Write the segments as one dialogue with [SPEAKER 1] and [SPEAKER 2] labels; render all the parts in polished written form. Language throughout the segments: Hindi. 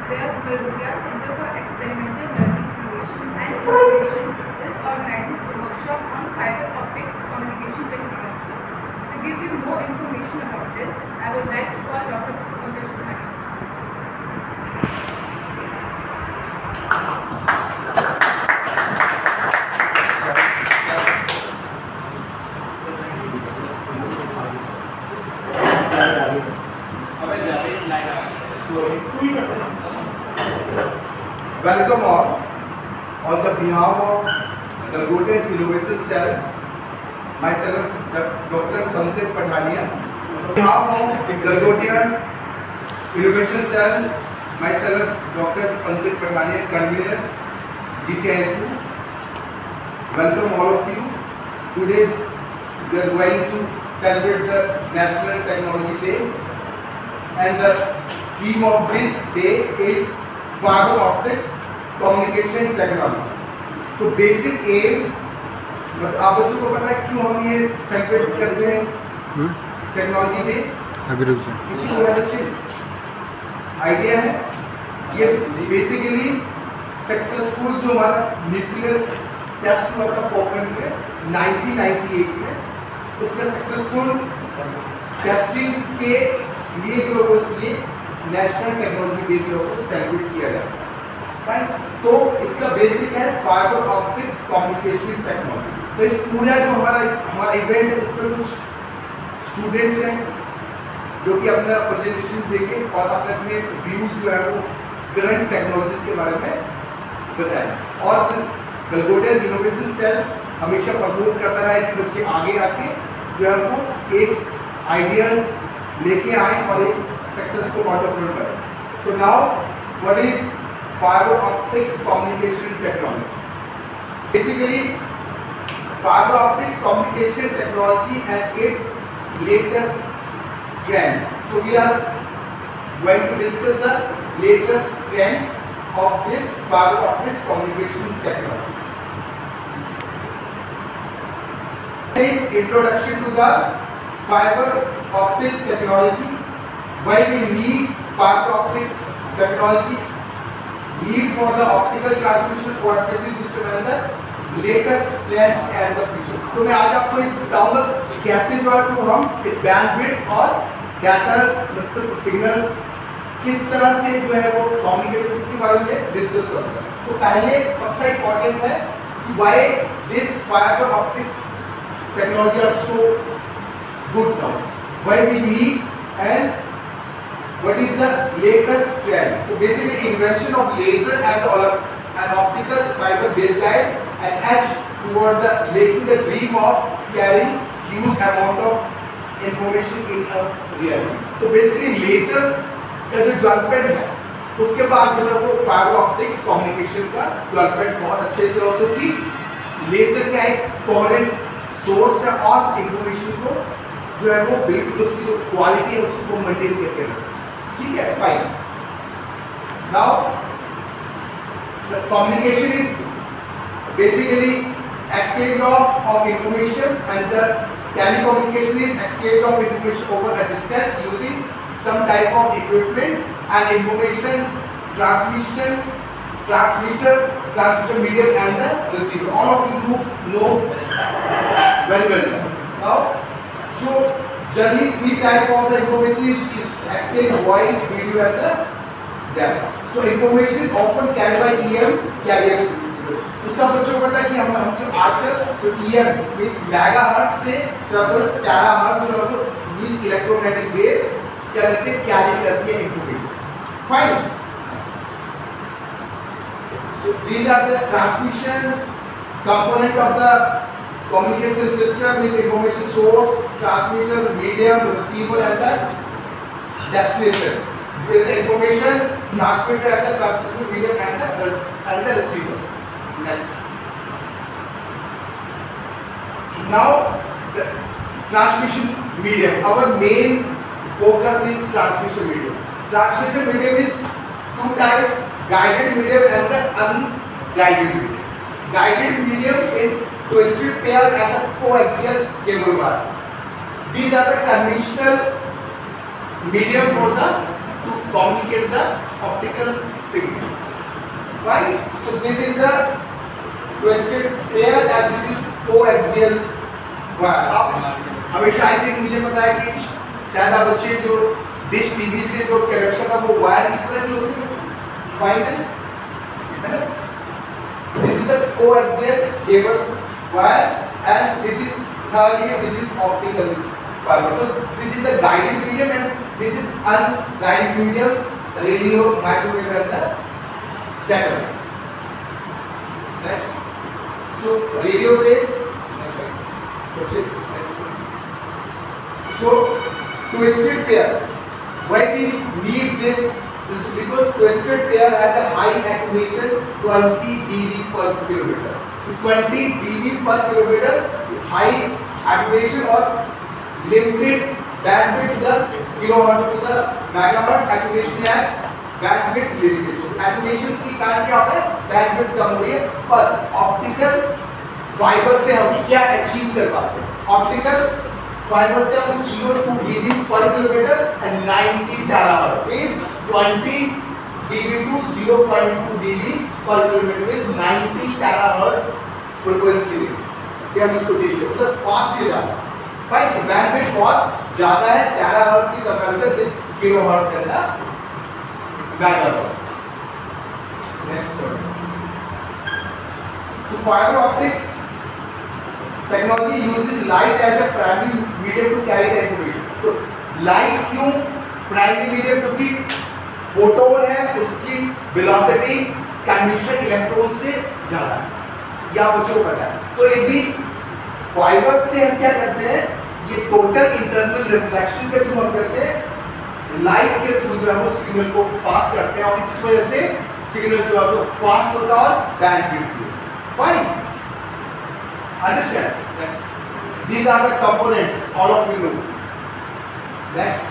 [SPEAKER 1] where Bulgaria Center for Experimental Learning, Innovation and Innovation is organizing a workshop on fiber optics communication technology. To give you more information about this, I would like to call Dr. Pankaj Pradhan.
[SPEAKER 2] Welcome all on the behalf of Galgotian Innovation Cell, myself Dr. Pankaj Pathania. On behalf of Galgotian Innovation Cell, myself Dr. Pankaj Pathania, convener GCIL2. Welcome all of you. Today we are going to celebrate the National Technology Day, and the theme of this day is fiber optics communication technology. So basic aim, आप बच्चों को पता है क्यों हम ये सेलिब्रेट करते हैं टेक्नोलॉजी डे? किसी को बच्चे आइडिया है? ये बेसिकली सक्सेसफुल जो हमारा न्यूक्लियर टेस्ट हुआ था पोखरण में 1998 में, उसका सक्सेसफुल टेस्टिंग के लिए जो ये नेशनल टेक्नोलॉजी डे के ऊपर सेलिब्रेट किया जाता है, राइट? तो इसका बेसिक है फाइबर ऑप्टिक्स कम्युनिकेशन टेक्नोलॉजी। तो इस पूरा जो हमारा इवेंट है, उसमें कुछ स्टूडेंट्स हैं जो कि अपना प्रेजेंटेशन देंगे और अपने अपने व्यूज जो है वो करंट टेक्नोलॉजीज के बारे में बताएं। और गलगोटिया इनोवेशन सेल हमेशा प्रमोट करता रहा है कि बच्चे आगे आके जो है वो एक आइडियाज लेके आए और एक सक्सेसफुल मॉडल करें। So now what is fiber optics communication technology? Basically, fiber optics communication technology and its latest trends. So we are going to discuss the latest trends of this fiber optics communication technology. Is introduction to the fiber optic technology. Why we need fiber optic technology? Need for the optical transmission coaxial system and the latest trends and the future. तो मैं आज आपको एक बताऊंगा कैसे जो है तो हम बैंडविड्थ और डाटा सिग्नल किस तरह से जो है वो कम्युनिकेट इसके बारे में डिस्कस करूंगा। तो पहले सबसे इम्पोर्टेंट है कि why this fiber optics technology are so good now, why we need and what is the latest trend. So basically invention of laser and optical fiber waveguides and edge toward the making the dream of carrying huge amount of information in a reality. तो basically laser का जो डेवलपमेंट है उसके बाद जो है वो फाइबर ऑप्टिक्स कम्युनिकेशन का डेवलपमेंट बहुत अच्छे से हो, क्योंकि लेजर का एक कोहेरेंट सोर्स है और इंफॉर्मेशन को जो है वो बिल्कुल उसकी जो क्वालिटी है उसको मेंटेन करके रखता है। ठीक है, fine. Now the communication is basically exchange of information, and the telecommunication is exchange of information over a distance using some type of equipment and information transmission medium and the receiver. All of you know very well. Now, so generally three type of the information is exchange voice, video and the data. So information is often carried by EM carrier. तो सब बच्चों को पता है कि हम जो आजकल जो EM मींस मेगाहर्ट्ज से सेवरल टेराहर्ट्ज जो है वो इलेक्ट्रोमैग्नेटिक वेव क्या करते हैं, कैरी करती है information. Fine. So these are the transmission component of the communication system is information source, transmitter, medium, receiver and the destination. The information transmitter and the transmission medium and the receiver. Next. Now the transmission medium. Our main focus is transmission medium. Transmission medium is two type: guided medium and the unguided medium. Guided medium is twisted pair and the coaxial cable wire. These are the conventional medium for the to communicate the optical signal. Right? So this is the twisted pair and this is coaxial wire. आप हमेशा आई थिंक मुझे पता है कि शायद आप बच्चे जो डिश टीवी से जो कनेक्शन है वो वायर इस तरह की होती है. Find this. This is the coaxial cable wire and this is thirdly this is optical fiber. So this is the guided medium and this is unguided medium, radio, microwave and the satellite. Next. So radio wave. So twisted pair. Why we need this? Is because twisted pair has a high attenuation 20 dB per kilometer. So 20 dB per kilometer, high attenuation or limited bandwidth to the kilohertz to the megahertz attenuation and bandwidth limitation. Attenuation के कारण क्या होता है? Bandwidth कम हो रही है, पर optical fiber से हम क्या achieve कर पाते हैं? Optical fiber से हम 0 to dB per kilometer and 90 terahertz means 20 dB to 0.2 dB per kilometer is 90 terahertz frequency range. ये हम इसको देख लें, मतलब फास्ट ही जाता है. भाई बैंडविड्थ बहुत ज़्यादा है terahertz की comparison this kilohertz and the megahertz. Next point. So fiber optics technology uses light as a primary medium to carry the information. तो light क्यों primary medium? क्योंकि फोटोन है उसकी वेलोसिटी कन्वेंशनल इलेक्ट्रॉन से ज़्यादा है, या बच्चों को पता है. तो यदि फाइबर से हम क्या करते हैं, ये टोटल इंटरनल रिफ्लेक्शन के थ्रू हम करते हैं, लाइट के थ्रू जो है वो सिग्नल को पास करते हैं और इस वजह से सिग्नल जो है वो फास्ट होता है और बैंडविड्थ भी. Fine. Understand? Next. These are the components. All of you know. Next.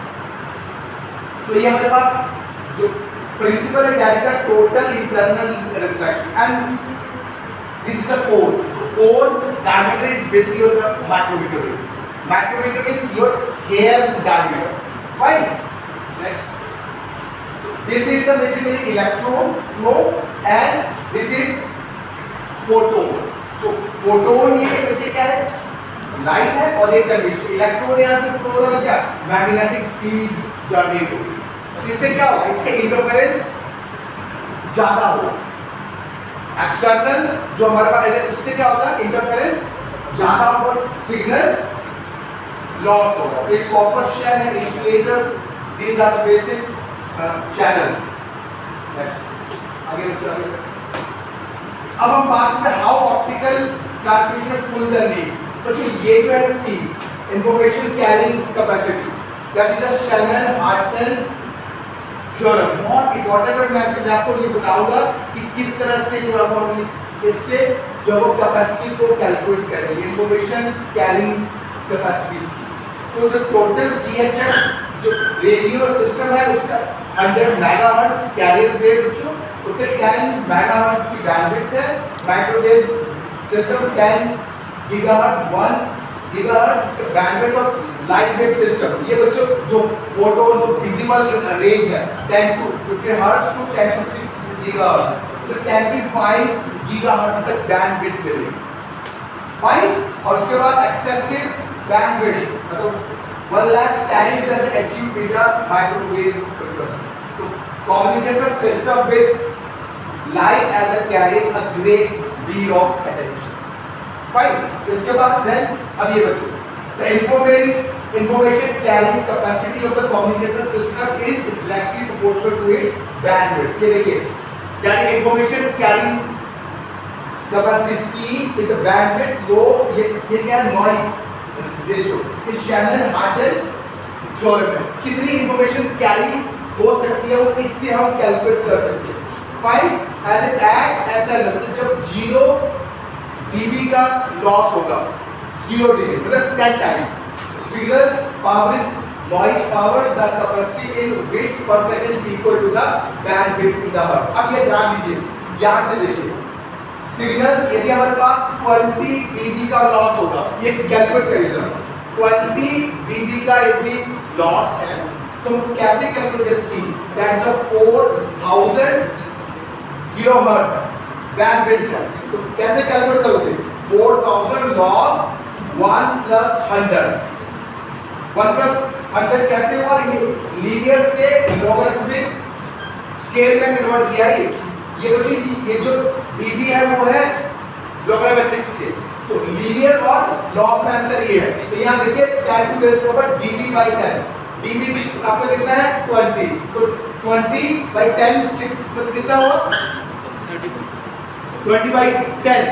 [SPEAKER 2] So ये हमारे पास जो principle है that is the total internal reflection and this is the core. So core diameter is basically the micrometer. Micrometer means your hair diameter. Fine. Next. So this is the basically electron flow and this is photon. So photon ये बच्चे क्या है, लाइट है और एक कन्वेंशन. इलेक्ट्रॉन यहाँ से फ्लो होगा क्या, मैग्नेटिक फील्ड जनरेट होगी. इससे क्या होगा, इससे इंटरफेरेंस ज्यादा होगा. एक्सटर्नल जो हमारे पास है उससे क्या होगा, इंटरफेरेंस ज्यादा होगा, सिग्नल लॉस होगा. एक कॉपर शेल है, insulator, these are the basic channels. Next आगे चलिए. अब हम बात करते हैं how optical transmission full the need. तो ये जो है C information carrying capacity that is the Shannon Hartley theorem. बहुत इंपॉर्टेंट है. मैं आपको ये बताऊंगा कि किस तरह से जो हम इससे जो वो कैपेसिटी को कैलकुलेट करेंगे, इंफॉर्मेशन कैरिंग कैपेसिटी. तो जो टोटल VHF जो रेडियो सिस्टम है उसका 100 मेगाहर्ट्ज कैरियर वेव जो उसके 10 मेगाहर्ट्ज की बैंडविड्थ है. माइक्रोवेव सिस्टम 10 गीगाहर्ट्ज 1 गीगाहर्ट्ज इसका बैंडविड्थ और लाइट वेव सिस्टम ये बच्चों जो फोटोन जो विजिबल रेंज है 10 to 15 hertz to 10 to 6 gigahertz, तो 25 गीगाहर्ट्ज तक बैंडविड्थ मिलेगी. फाइन. और उसके बाद एक्सेसिव बैंडविड्थ मतलब 1 lakh times that the achieved with the microwave frequency. तो communication system with light as a carrying a great deal of attention. Fine. इसके बाद then अब ये बच्चों the information carrying capacity of the communication system is directly proportional to its bandwidth. ये देखिए यानी information carrying capacity C is the bandwidth low. ये क्या है, noise ratio. इस शैनन-हार्टन थ्योरम में कितनी information carry हो सकती है वो इससे हम कैलकुलेट कर सकते हैं. फाइन. एंड एट ऐसा मतलब जब 0 dB का लॉस होगा, 0 dB मतलब 10 times signal power is noise power the capacity in bits per second is equal to the bandwidth in the hertz. अब ये ध्यान दीजिए, यहां से देखिए सिग्नल यदि हमारे पास 20 dB का लॉस होगा, ये कैलकुलेट करिए जरा. 20 dB का यदि लॉस है तो कैसे calculate C, that is a 4000 kilohertz bandwidth है। तो कैसे कैलकुलेट करोगे? 4000 log 1 plus 100, 1 plus 100 कैसे हुआ? ये लीनियर से लॉगरिथमिक स्केल में कन्वर्ट किया है। ये जो dB है वो है लॉगरिथमिक स्केल, तो लीनियर और लॉग में अंतर ये है। तो यहाँ देखिए 10 to base power dB/10, dB आपको कितना है 20, तो 20/10 कितना हुआ? 20/10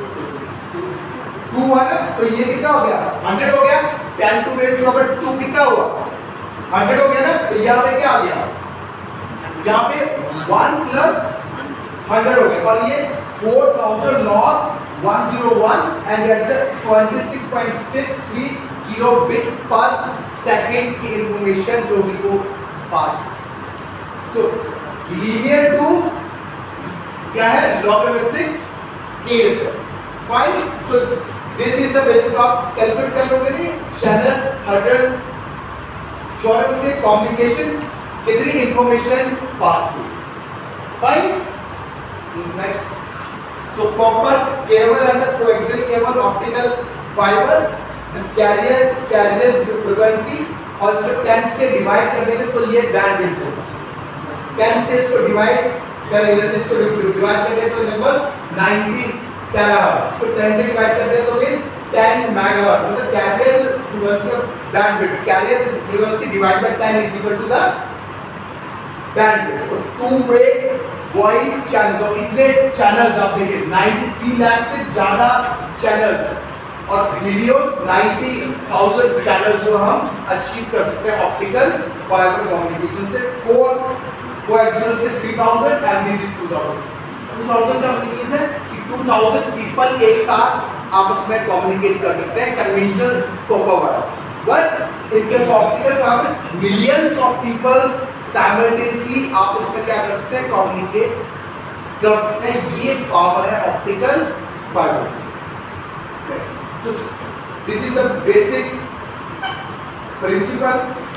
[SPEAKER 2] 2 है ना, तो ये कितना हो गया? 100 हो गया। 10 to base power 2 कितना हुआ? 100 हो गया ना। तो यहाँ पे क्या आ गया? यहाँ पे 1 plus 100 हो गया, और ये 4000 log 101 and that's a 26.63 kilobit per second की इंफॉर्मेशन जो भी को पास। तो लीनियर टू क्या है? लॉगरिथमिक स्केल है। Fine, so this is the basic. आप कैलकुलेट कर लोगे नहीं चैनल हर्डल शॉर्ट से कम्युनिकेशन कितनी इंफॉर्मेशन पास हुई। Fine, next. So copper cable and the coaxial cable optical fiber, the carrier frequency also 10 से डिवाइड कर देंगे तो ये बैंडविड्थ होगा। 10 से इसको डिवाइड करेंगे, से इसको डिवाइड कर दे तो लगभग 90 टेराहर्ट्ज। इसको 10 से डिवाइड कर दे तो मींस 10 मेगाहर्ट्ज, मतलब carrier frequency of bandwidth, carrier frequency divide by 10 is equal to the bandwidth. Two way voice channel, तो इतने चैनल्स आप देखिए 93 लाख से ज्यादा चैनल्स, और वीडियोस 90,000 चैनल जो हम अचीव कर सकते हैं ऑप्टिकल फाइबर कम्युनिकेशन से। कोएक्सियल से 3000 एंड दिस इज 2000। 2000 का मतलब है कि 2000 पीपल एक साथ आपस में कम्युनिकेट कर सकते हैं conventional copper wire. But in case optical fibre millions of peoples simultaneously आपस में क्या कर सकते हैं? कम्युनिकेट कर सकते हैं। ये पावर है optical fibre. So this is the basic principle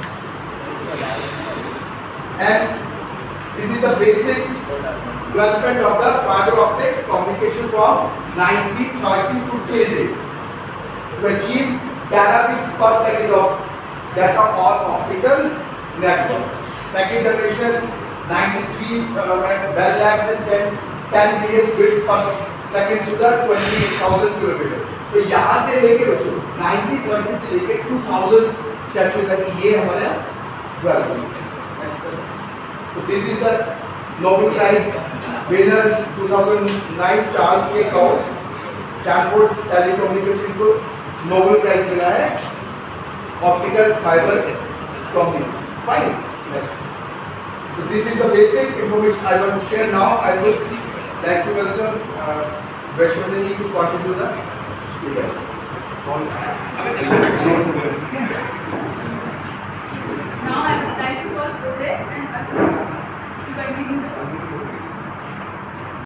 [SPEAKER 2] and this is the basic development of the fiber optics communication from 1930 to till date to achieve terabit per second of data on optical network. Second generation 93 Bell Lab ने sent 10 billion bit per second to the 20,000 kilometer. तो यहाँ से लेके बच्चों 1930 से लेके 2000 सेंचुरी तक ये हमारा डेवलपमेंट। तो this is the Nobel prize winner 2009 Charles A Kao, Stanford telecommunication को नोबेल प्राइज मिला है optical fibre communication. Fine, next. So this is the basic information I want to share. Now I would like to welcome Vaishwani to contribute the speaker.
[SPEAKER 1] Now I would like to call Uday and Ashwin to continue the talk.